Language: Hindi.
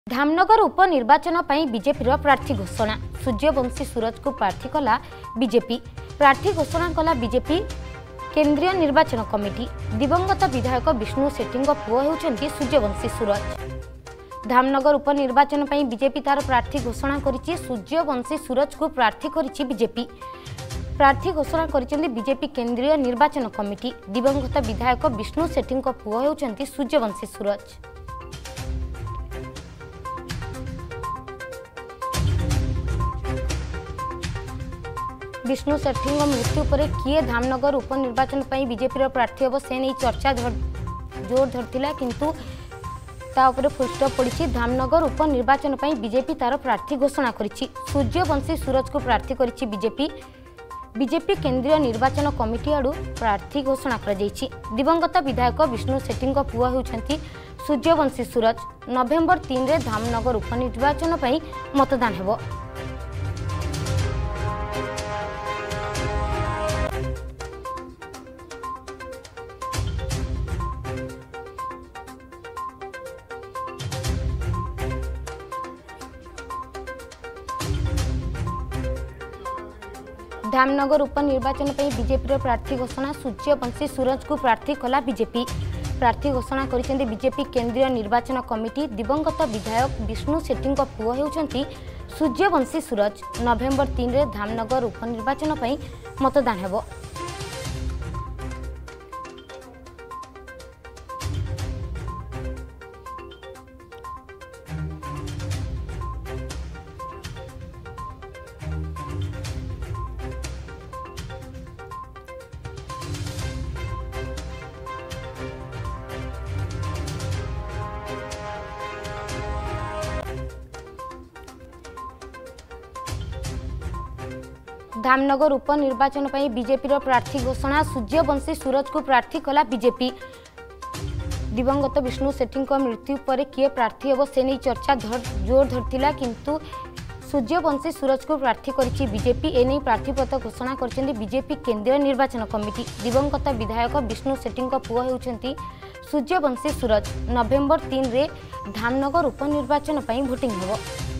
धामनगर उपनिर्वाचन बीजेपी प्रार्थी घोषणा सूर्यवंशी सूरज को प्रार्थी कला बीजेपी प्रार्थी घोषणा कला बीजेपी केंद्रीय निर्वाचन कमिटी। दिवंगत विधायक विष्णु सेठी पुओ होउछन्ती सूर्यवंशी सूरज। धामनगर उपनिर्वाचन बीजेपी तार प्रार्थी घोषणा करिछि। सूर्यवंशी सूरज को प्रार्थी करिछि बीजेपी। प्रार्थी घोषणा करिसेंती बीजेपी केंद्रीय निर्वाचन कमिटी। दिवंगत विधायक विष्णु सेठी पुओ होउछन्ती सूर्यवंशी सूरज। विष्णु सेठी मृत्यु पर किए धामनगर उपनिर्वाचन बीजेपी प्रार्थी हम से नहीं चर्चा जोर धरता किंतु तापर फुलस्टॉप पड़ी। धामनगर उपनिर्वाचन बीजेपी तार प्रार्थी घोषणा करिछि। सूर्यवंशी सूरज को प्रार्थी करिछि बीजेपी। बीजेपी केंद्रीय निर्वाचन कमिटी आड़ू प्रार्थी घोषणा कर दिवंगत विधायक विष्णु सेठी पुओ होउछन्ती सूर्यवंशी सूरज। नवेम्बर 3 रे धामनगर उपनिर्वाचन मतदान हेबो। धामनगर उपनिर्वाचन बीजेपी प्रार्थी घोषणा सूर्यवंशी सूरज को प्रार्थी कला बीजेपी। प्रार्थी घोषणा करिसेंती बीजेपी केंद्रीय निर्वाचन कमिटी। दिवंगत विधायक विष्णु सेठी पुओ होउछन्ती सूर्यवंशी सूरज। नवेम्बर 3 रे धामनगर उपनिर्वाचन मतदान हेबो। धामनगर उपनिर्वाचन बीजेपी प्रार्थी घोषणा सूर्यवंशी सूरज को प्रार्थी कला बीजेपी। दिवंगत विष्णु सेठी मृत्यु पर किए प्रार्थी हम से नहीं चर्चा जोर धरता किंतु सूर्यवंशी सूरज को प्रार्थी करिछि बीजेपी। एने प्रार्थीपत्र घोषणा करछन्ती बीजेपी केंद्रीय निर्वाचन कमिटी। दिवंगत विधायक विष्णु सेठी पुओ होउछन्ती सूर्यवंशी सूरज। नवेम्बर 3 रे धामनगर उपनिर्वाचन भोटिंग हेबो।